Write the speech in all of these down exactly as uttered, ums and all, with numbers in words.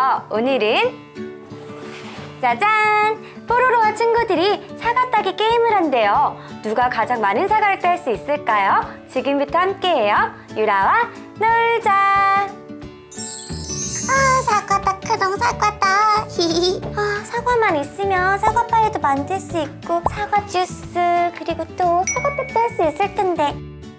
안녕하세요. 오늘은 짜잔! 뽀로로와 친구들이 사과 따기 게임을 한대요. 누가 가장 많은 사과를 딸 수 있을까요? 지금부터 함께해요. 유라와 놀자! 아, 사과다, 크롱 사과다. 히히. 아, 사과만 있으면 사과파이도 만들 수 있고 사과 주스, 그리고 또 사과팩도 할 수 있을 텐데.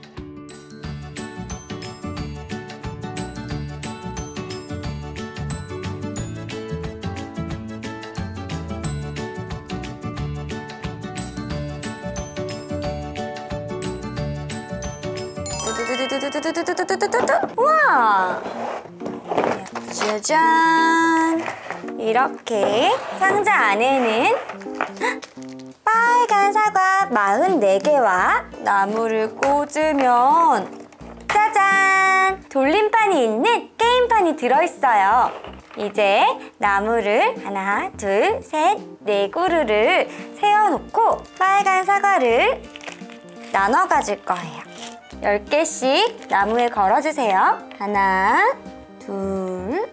두두두두두두두두두두두두. 우와! 짜잔! 이렇게 상자 안에는 빨간 사과 사십사 개와 나무를 꽂으면 짜잔! 돌림판이 있는 게임판이 들어있어요. 이제 나무를 하나, 둘, 셋, 네 그루를 세워놓고 빨간 사과를 나눠 가질 거예요. 열 개씩 나무에 걸어주세요. 하나, 둘,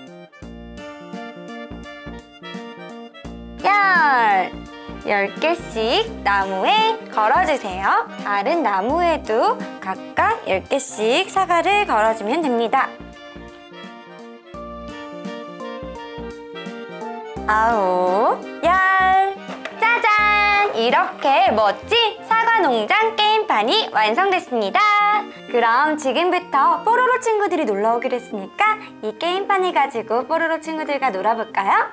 열! 열 개씩 나무에 걸어주세요. 다른 나무에도 각각 열 개씩 사과를 걸어주면 됩니다. 아홉, 열! 짜잔! 이렇게 멋진 사과 농장 게임판이 완성됐습니다. 그럼 지금부터 뽀로로 친구들이 놀러 오기로 했으니까 이 게임판을 가지고 뽀로로 친구들과 놀아볼까요?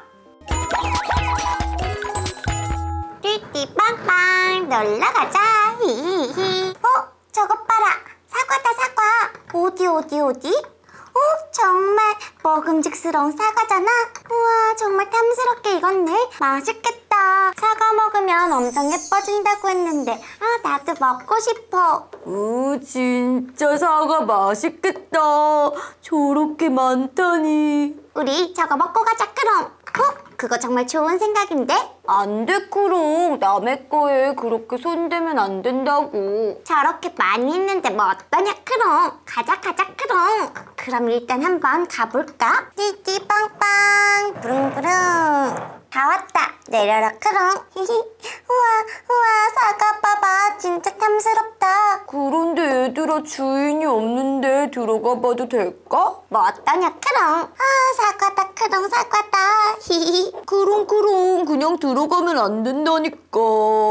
띠띠빵빵 놀러가자. 히히히. 어? 저것 봐라. 사과다, 사과. 어디 어디 어디? 어? 정말 먹음직스러운 사과잖아. 우와, 정말 탐스럽게 익었네. 맛있겠다. 사과 먹으면 엄청 예뻐진다고 했는데 아, 나도 먹고 싶어. 오, 진짜 사과 맛있겠다. 저렇게 많다니. 우리 저거 먹고 가자, 크롱. 어? 그거 정말 좋은 생각인데? 안 돼, 크롱. 남의 거에 그렇게 손대면 안 된다고. 저렇게 많이 있는데 뭐 어떠냐, 크롱? 가자, 가자, 크롱. 그럼 일단 한번 가볼까? 띠띠빵빵 부릉부릉. 다 왔다. 내려라, 크롱. 히히. 우와, 우와, 사과 봐봐. 진짜 탐스럽다. 그런데 얘들아, 주인이 없는데 들어가 봐도 될까? 뭐 어떠냐, 크롱? 아, 사과다, 크롱, 사과다. 히히. 크롱크롱, 그냥 들어가면 안 된다니까.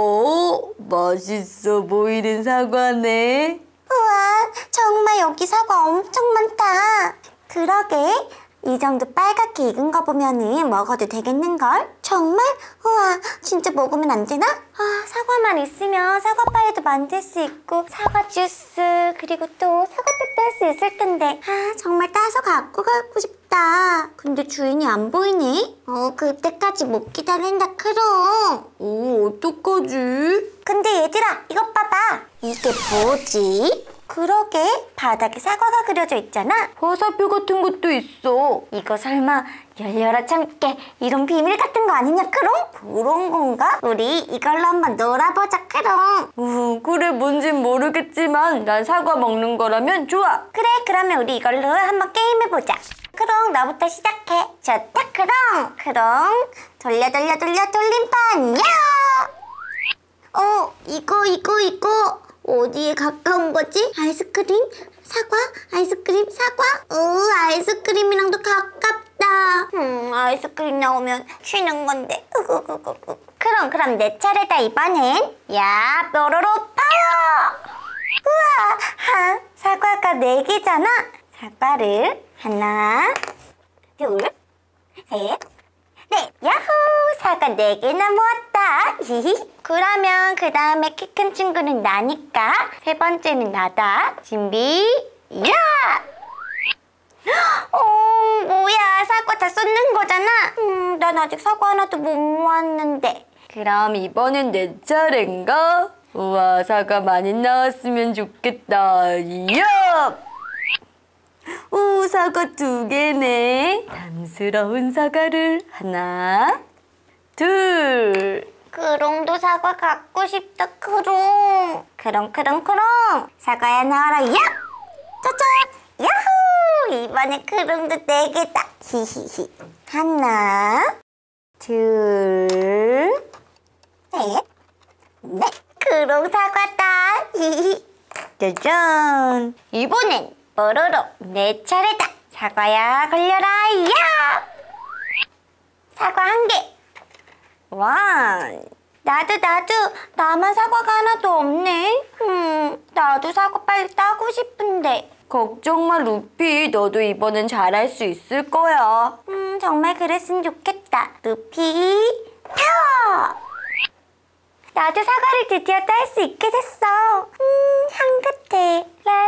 맛있어 보이는 사과네. 우와, 정말 여기 사과 엄청 많다. 그러게, 이 정도 빨갛게 익은 거 보면은 먹어도 되겠는걸? 정말? 우와, 진짜 먹으면 안 되나? 아, 사과만 있으면 사과파이도 만들 수 있고 사과 주스, 그리고 또 사과팩도 할 수 있을 텐데. 아, 정말 따서 갖고 가고 싶다. 근데 주인이 안 보이네? 어, 그때까지 못 기다린다, 크롱. 오, 어떡하지? 근데 얘들아, 이것 봐봐. 이게 뭐지? 그러게, 바닥에 사과가 그려져 있잖아. 화살표 같은 것도 있어. 이거 설마 열려라 참깨 이런 비밀 같은 거 아니냐, 크롱? 그런 건가? 우리 이걸로 한번 놀아보자, 크롱. 우, 그래, 뭔진 모르겠지만 난 사과 먹는 거라면 좋아. 그래, 그러면 우리 이걸로 한번 게임해보자. 크롱, 너부터 시작해. 좋다, 크롱. 크롱, 돌려 돌려 돌려 돌림판, 야! 어, 이거 이거 이거 어디에 가까운 거지? 아이스크림? 사과? 아이스크림? 사과? 어, 아이스크림이랑도 가깝다. 음, 아이스크림 나오면 쉬는 건데. 그럼 그럼 내 차례다, 이번엔. 야, 뽀로로 파워! 우와, 하, 사과가 네 개잖아. 사과를 하나, 둘, 셋, 넷. 야호! 사과 네 개나 모았다. 히히. 그러면 그 다음에 키 큰 친구는 나니까 세 번째는 나다. 준비, 야! 어, 뭐야, 사과 다 쏟는 거잖아. 음, 난 아직 사과 하나도 못 모았는데. 그럼 이번엔 내 차례인가? 우와, 사과 많이 나왔으면 좋겠다. 야! 오, 사과 두 개네. 탐스러운 사과를 하나, 둘. 크롱도 사과 갖고 싶다, 크롱. 크롱, 크롱, 크롱. 사과야, 나와라, 야! 짜잔! 야호! 이번에 크롱도 네 개다. 히히히. 하나, 둘, 셋, 넷. 크롱 사과다. 히히. 짜잔. 이번엔 뽀로로 내 차례다. 사과야 걸려라. 야! 사과 한 개. 와. 나도 나도 나만 사과가 하나도 없네. 음, 나도 사과 빨리 따고 싶은데. 걱정 마, 루피. 너도 이번엔 잘할 수 있을 거야. 음, 정말 그랬으면 좋겠다. 루피 타워. 나도 사과를 드디어 딸 수 있게 됐어. 음, 향긋해.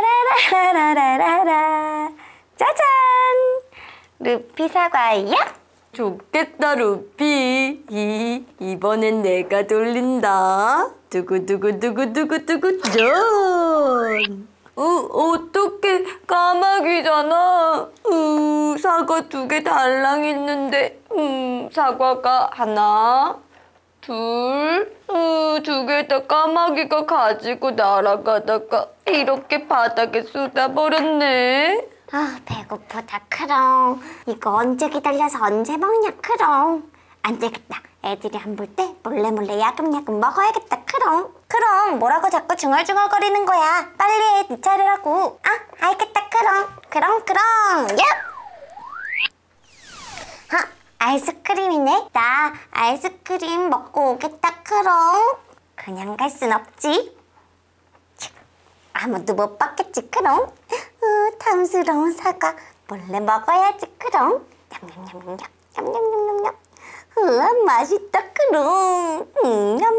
라라라라라라라. 짜잔. 루피 사과야. 좋겠다, 루피. 이, 이번엔 내가 돌린다. 두구두구두구두구두구 전. 어, 어떡해. 까마귀잖아. 으, 사과 두 개 달랑 있는데. 음, 사과가 하나, 둘, 으, 두 개 다 까마귀가 가지고 날아가다가 이렇게 바닥에 쏟아버렸네. 아, 배고프다, 크롱. 이거 언제 기다려서 언제 먹냐, 크롱. 안 되겠다. 애들이 안 볼 때 몰래 몰래 야금야금 먹어야겠다, 크롱. 크롱, 뭐라고 자꾸 중얼중얼거리는 거야. 빨리 해, 네 차례라고. 아, 알겠다, 크롱. 크롱, 크롱, 야! 아, 아이스크림이네. 나 아이스크림 먹고 오겠다, 크롱. 그냥 갈 순 없지. 아무도 못 봤겠지, 크롱. 어, 탐스러운 사과 몰래 먹어야지, 크롱. 냠냠냠냠 냠냠냠냠. 우와, 맛있다, 크롱. 음, 냠.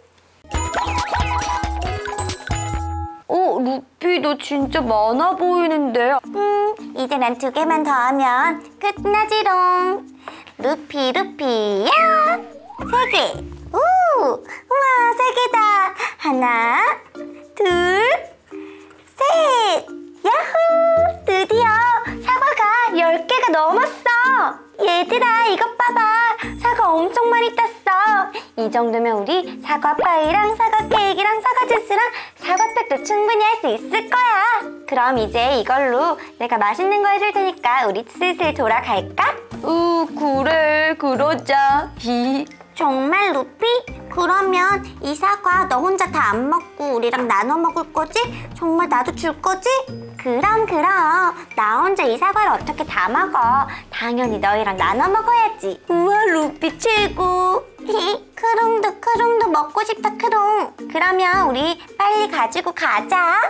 어, 루피 너 진짜 많아 보이는데. 음, 이제 난 두 개만 더 하면 끝나지롱. 루피, 루피, 야! 세 개. 우! 우와, 세 개다. 하나, 둘, 셋! 야호! 드디어 사과가 열 개가 넘었어! 얘들아, 이것 봐봐! 사과 엄청 많이 땄어! 이 정도면 우리 사과 파이랑 사과 케이크랑 사과 주스랑 사과팩도 충분히 할 수 있을 거야! 그럼 이제 이걸로 내가 맛있는 거 해줄 테니까 우리 슬슬 돌아갈까? 으, 그래, 그러자. 히. 정말, 루피? 그러면 이 사과 너 혼자 다 안 먹고 우리랑 나눠 먹을 거지? 정말 나도 줄 거지? 그럼 그럼 나 혼자 이 사과를 어떻게 다 먹어. 당연히 너희랑 나눠 먹어야지. 우와, 루피 최고. 크롱도 크롱도 먹고 싶다, 크롱. 그러면 우리 빨리 가지고 가자.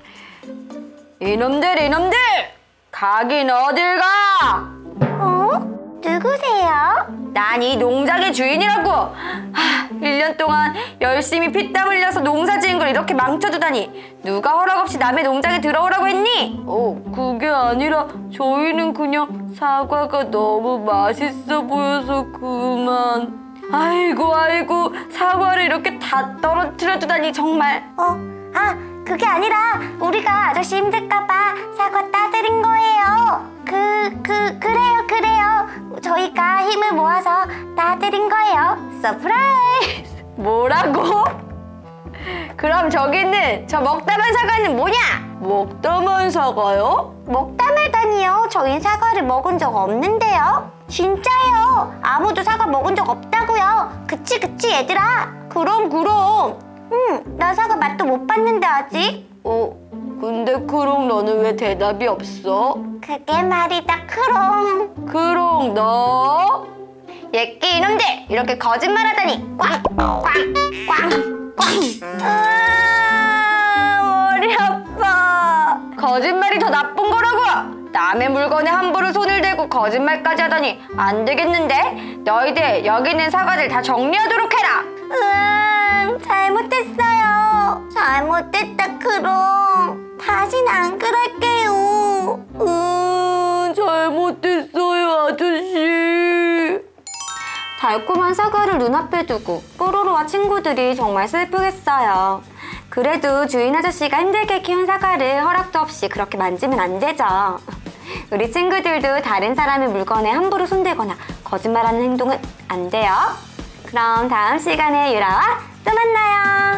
이놈들, 이놈들! 가긴 어딜 가! 어? 누구세요? 난 이 농장의 주인이라고! 하, 일 년 동안 열심히 피땀 흘려서 농사 지은 걸 이렇게 망쳐두다니! 누가 허락 없이 남의 농장에 들어오라고 했니? 어, 그게 아니라 저희는 그냥 사과가 너무 맛있어 보여서 그만... 아이고 아이고, 사과를 이렇게 다 떨어뜨려 두다니 정말... 어? 아, 그게 아니라 우리가 아저씨 힘들까봐 사과 따드린 거예요. 그, 그, 그래요, 그래요. 저희가 힘을 모아서 따드린 거예요. 서프라이즈! 뭐라고? 그럼 저기 있는 저 먹다만 사과는 뭐냐? 먹다만 사과요? 먹다 말다니요. 저희는 사과를 먹은 적 없는데요. 진짜예요. 아무도 사과 먹은 적 없다고요. 그치, 그치, 얘들아. 그럼 그럼. 응, 나 사과 맛도 못 봤는데 아직. 어, 근데 크롱 너는 왜 대답이 없어? 그게 말이다, 크롱. 크롱 너? 예끼 이놈들, 이렇게 거짓말하다니. 꽝, 꽝, 꽝, 꽝. 아, 머리 아파. 거짓말이 더 나쁜 거라고. 남의 물건에 함부로 손을 대고 거짓말까지 하다니 안 되겠는데? 너희들 여기 있는 사과들 다 정리하도록 해라. 으앙, 잘못했어요. 잘못했다, 크롱. 다신 안 그럴게요. 음, 잘못했어요, 아저씨. 달콤한 사과를 눈앞에 두고 뽀로로와 친구들이 정말 슬프겠어요. 그래도 주인 아저씨가 힘들게 키운 사과를 허락도 없이 그렇게 만지면 안 되죠. 우리 친구들도 다른 사람의 물건에 함부로 손대거나 거짓말하는 행동은 안 돼요. 그럼 다음 시간에 유라와 또 만나요.